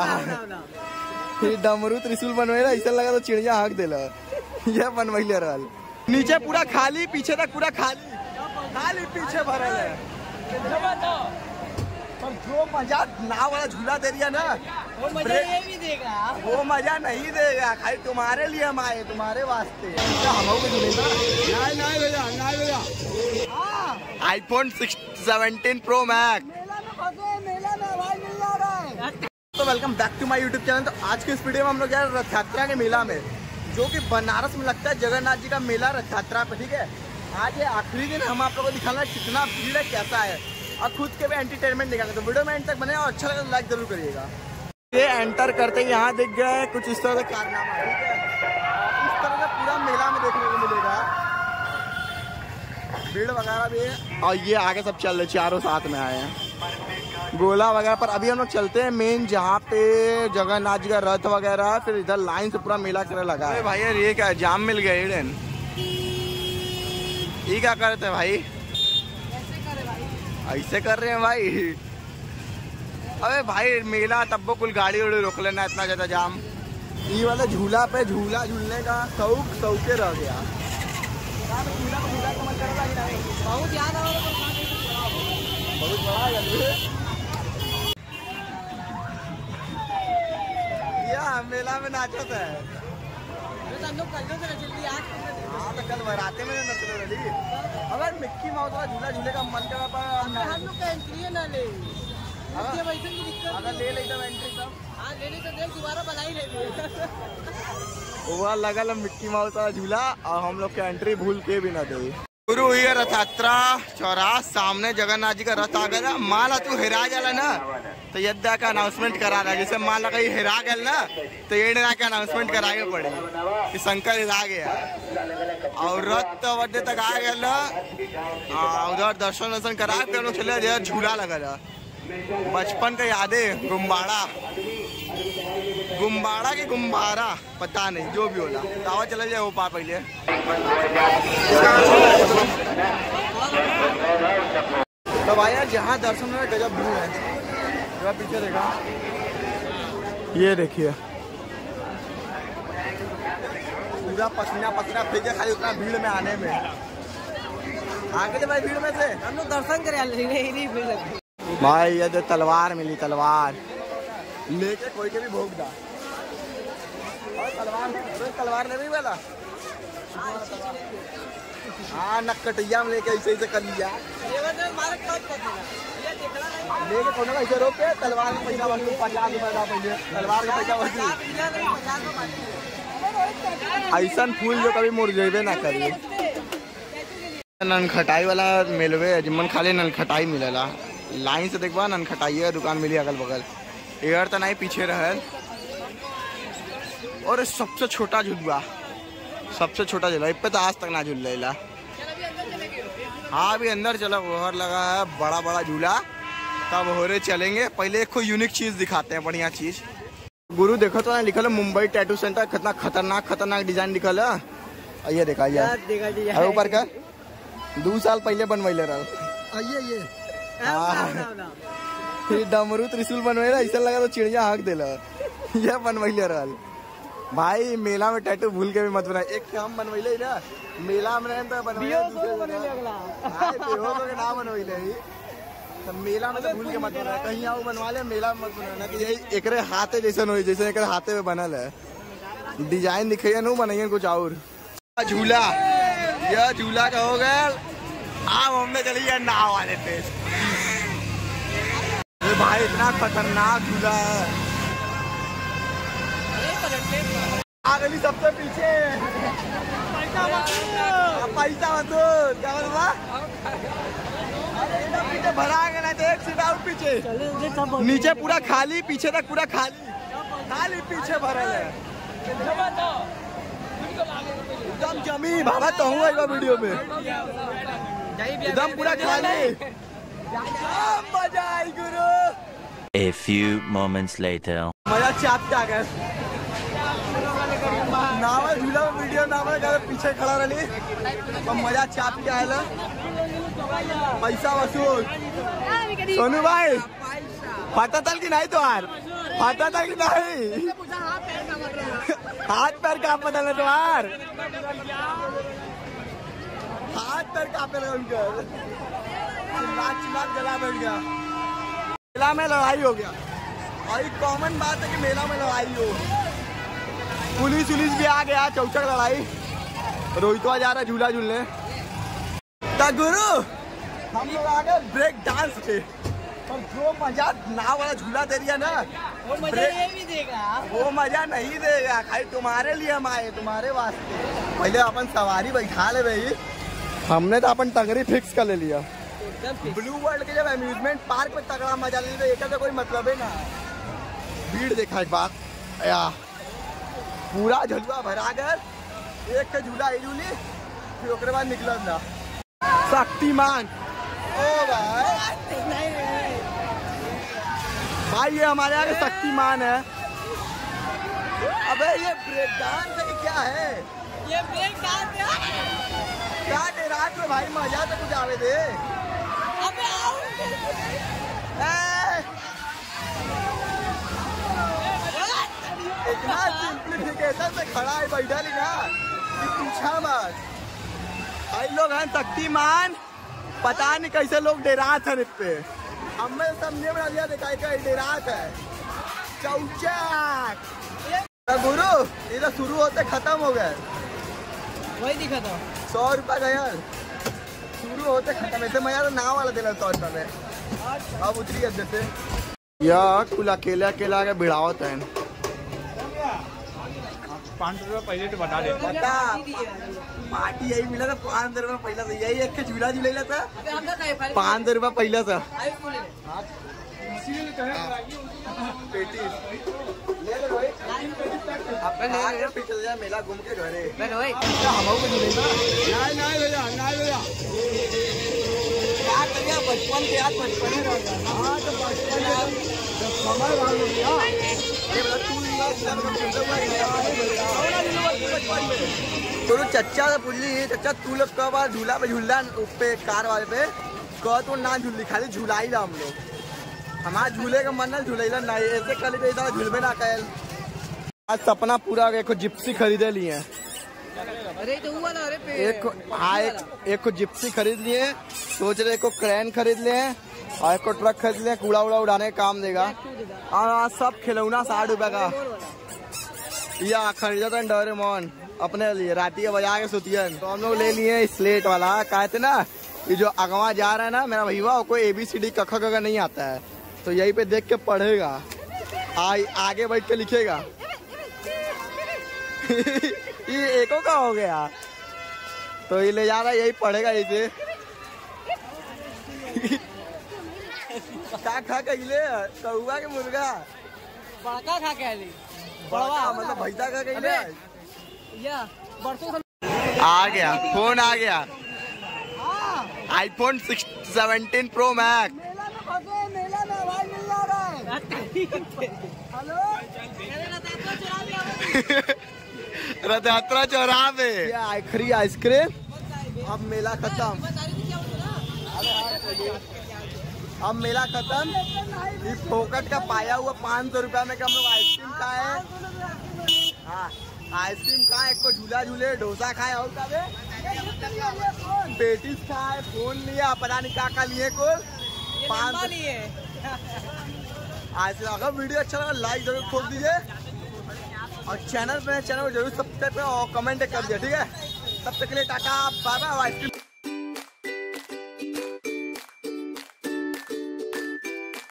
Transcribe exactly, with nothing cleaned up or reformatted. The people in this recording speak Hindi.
डमरू त्रिशूल बनवेला ऐसा लगा तो चिड़िया हाँक देला। ये बनवैले रहल। नीचे पूरा खाली, पीछे तक पूरा खाली, खाली पीछे भरल है। पर जो मजा नाव वाला झूला दे दिया ना, वो मजा ये भी देगा। वो मजा नहीं देगा, खाली तुम्हारे लिए हम आए, तुम्हारे वास्ते। हम आईफोन सेवनटीन प्रो मैक्स। तो welcome back to my YouTube channel. तो आज के इस वीडियो में हम लोग जा रहे हैं रथ यात्रा के मेला में, जो कि बनारस में लगता है जगन्नाथ जी का मेला रथ यात्रा पे। ठीक है, आज ये आखिरी दिन, हम आप लोगों को दिखाना कितना भीड़ है, कैसा है, और खुद के भी एंटरटेनमेंट दिखाएंगे। तो वीडियो में एंड तक बने और अच्छा लगे तो लाइक जरूर करिएगा। ये एंटर करते ही यहाँ दिख गया है कुछ इस तरह का कारनामा। ठीक है, इस तरह का पूरा मेला में देखने को मिलेगा, भीड़ वगैरह भी है। और ये आगे सब चल रहे, चारों साथ में आए हैं, गोला वगैरह। पर अभी हम लोग चलते हैं मेन जहाँ पे जगन्नाथ जी का रथ वगैरह है, फिर इधर लाइन से पूरा मेला चलने लगा है। भाई यार ये क्या है, जाम मिल गया हिडन। ये क्या करते हैं भाई, ऐसे कर रहे हैं भाई। अबे भाई मेला तब कुल गाड़ी वाड़ी रोक लेना, इतना ज्यादा जाम। ये वाला झूला पे झूला झूलने का शौक शौके रह गया। बहुत याद आ बहुत बड़ा या मेला में नाचत है। हम लोग कल से जल्दी आज हाँ तो कल बराते में नचले रही। अगर मिक्की माउस का झूला झूले का मन करा पर हम लोग का एंट्री ना ले, अगर ले लेता एंट्री तब हाँ ले लेते, देख दोबारा बना ही ले। वो लगल मिक्की माउस का झूला और हम लोग का एंट्री भूल के भी ना दे। शुरू हुई है रथ यात्रा, चौराहा सामने जगन्नाथ जी का रथ आ गया। माला तू हिरा जाला ना तो यद्दा का अनाउंसमेंट करा रहा है, जैसे माला कहीं हिरा गया ना तो ये का अनाउंसमेंट कराए पड़े कि शंकर हिरा गया। और रथ वड्डे तक आ गया ना, उधर दर्शन दर्शन करा के हम लोग चले गए। झूला लगा, बचपन का यादें, गुम्बाड़ा गुम्बाड़ा की गुम्बारा पता नहीं, जो भी होला दावा चला जाए वो पा पहले। तो भाई यार जहाँ दर्शन में गजब भीड़ है, जरा पीछे देखा, ये देखिए पूरा पसीना पसीना फेंके खाली उतना भीड़ में आने में। आगे थे भाई भीड़ में से हम लोग दर्शन करे भीड़ लगी। भाई ये जो तलवार मिली, तलवार लेके कोई के भी भोग दा। और तलवार तलवार ले भी वाला हाँ नक्कटिया में लेके ऐसे ऐसे कर लिया, लेके कौन ऐसे रोक के तलवार का पैसा वसूल पचास रुपया पहले, तलवार का पैसा वसूल। ऐसा फूल जो कभी मुरझेबे ना करिए। ननखटाई वाला मिलवे जिमन खाली ननखटाई मिलेला, लाइन से देखबा ननखटाई है दुकान मिली अगल बगल। एयर तो नहीं पीछे रहे। और सबसे छोटा झुलवा, सबसे छोटा झूला इस पे तो आज तक ना झूल रहा। हाँ अभी अंदर चला, ओहर लगा है बड़ा बड़ा झूला, तब होरे चलेंगे। पहले एक यूनिक चीज दिखाते हैं, बढ़िया चीज। गुरु देखो तो लिखल है मुंबई टैटू सेंटर, कितना खतरनाक खतरनाक डिजाइन लिखल है। ये देखा यार ऊपर का दो साल पहले बनवैले रहा। ये ये डमरू त्रिशूल बनवेला ऐसा लगा तो चिड़िया हाँक देला। ये बनवैले रहल। भाई मेला में टैटू भूल के भी मत बनाए। एक हम बनवैले ना मेला में तो बनवैले ना बनवैले, तो मेला में तो भूल के मत बनाए। कहीं आओ बनवा ले, मेला में मत बनाना कि यही एकरे हाथे जैसे हो, जैसे एकरे हाथे में बनल है। डिजाइन दिखे नहीं बनाइए कुछ और। झूला यह झूला का हो गया। आप हमने चलिए नाव वाले पे। भाई इतना खतरनाक झूला है। आगली सबसे पीछे पैसा वसूल क्या बोला, पीछे भरा गया तो एक सीट आउट पीछे, नीचे पूरा खाली, पीछे तक पूरा खाली, खाली पीछे भरल है एकदम जमी। बाबा तो हूँ वीडियो में एकदम पूरा खाली। मजा आई गुरु। A few moments later. मजा चाप के आ गए। नाव झूला वीडियो नाव पीछे खड़ा रही, तो मजा चाप के आयल। पैसा वसूल। सोनू भाई पता चल की नहीं तो यार फाटा था कि नहीं? पूछा हाथ पैर का मतलब हाथ पैर का पता नहीं तुम्हार हाथ पैर का पे उनका चिल्ला चिल्ला गला बैठ गया। मेला में लड़ाई हो गया और एक कॉमन बात है कि मेला में लड़ाई हो। पुलिस उलिस भी आ गया, चौचक लड़ाई। रोहितवा जा रहा है झूला झूलने। गुरु हम लोग आ गए ब्रेक डांस पे और जो मजा नाव वाला झूला दे दिया ना वो मजा ये भी देगा। वो मजा नहीं देगा, खाली तुम्हारे लिए हम आए, तुम्हारे वास्ते। पहले अपन सवारी बैठा ले भाई, हमने तो अपन टंगरी फिक्स कर ले लिया। ब्लू वर्ल्ड के जब अम्यूजमेंट पार्क में तगड़ा मजा ले लिया, एक तो कोई मतलब है ना। भीड़ देखा एक बात या पूरा झुलवा भरा कर एक के झूला आई झूली, फिर उसके बाद निकल ना शक्तिमान। ओ भाई भाई ये हमारे यहाँ के शक्तिमान है। अबे ये ब्रेक डांस है कि क्या है? ये ब्रेक डांस है। क्या दे रात में भाई मजा तो कुछ आवे दे। अबे आओ इतना सिंप्लीफिकेशन से खड़ा है बैठा नहीं ना कि पूछा मत। भाई लोग हैं शक्तिमान, पता नहीं कैसे लोग डेरात है इस पे। हमें समझे बना दिया देखा क्या डेरात है। चौचक गुरु ये तो शुरू होते खत्म हो गए। वही दिखा था सौ रुपया गया शुरू होते खत्म। ऐसे मजा तो नाव वाला दिला सौ रुपया में। अब उतरी गए से यार कुल अकेला अकेला के भिड़ावत है। पाँच सौ रुपया पहले तो बता दे। बता पार्टी यही मिला था पाँच सौ रुपया पहला था। यही एक झूला झूला था पाँच सौ रुपया पहला था। मेला घूम के घरे क्या करिए बचपन के याद बचपन तो चच्चा से पूछ ली चच्चा तू लोग कब बार झूला पे झूला पे कार वाले पे कह तो ना झूल खाली झूला ही हम लोग। हमारा झूले का मन है झूले नहीं ऐसे कल पे झूलबे ना कैल। आज सपना पूरा एक जिप्सी खरीदे लिए। अरे तो हुआ ना। अरे एक हाँ एक एक को जिप्सी खरीद लिए, सोच रहे को क्रेन खरीद ले और एक को ट्रक खरीद ले, कूड़ा उड़ा उड़ाने का काम देगा। और आज सब खिलौना साठ रुपए का या खरीदा था डोरेमोन अपने लिए राती बजा के सुतियन। तो हम लोग ले लिए स्लेट वाला। कहते ना कि जो अगवा जा रहा है ना मेरा भैया कोई ए बी सी डी कख का नहीं आता है तो यही पे देख के पढ़ेगा, आ, आगे बैठ के लिखेगा। ये एको का हो गया तो ये ले जा रहा है यही पढ़ेगा इसे। क्या खा के ले कौआ के मुर्गा बड़का खा के आली बड़ा मतलब भैसा खा के ले या बरसों आ गया फोन आ गया आईफोन सेवनटीन प्रो मैक्स। मेला में आवाज मिल रहा है। हेलो रथ यात्रा चौराहा पे आखिरी आइसक्रीम। अब मेला खत्म, अब मेला खत्म। इस फोकट का पाया हुआ पाँच सौ रुपया में हम लोग आइसक्रीम खाए। हाँ आइसक्रीम खाए, एक को झूला झूले, डोसा खाए और का पेटीज खाए, फोन लिया, पता नहीं क्या क्या लिए को पाँच लिए। आज अगर वीडियो अच्छा लगा लाइक जरूर ठोक दीजिए और चैनल पे चैनल को जरूर सब्सक्राइब करें और कमेंट कर दिया। ठीक है तब तक के लिए टाटा बाय बाय।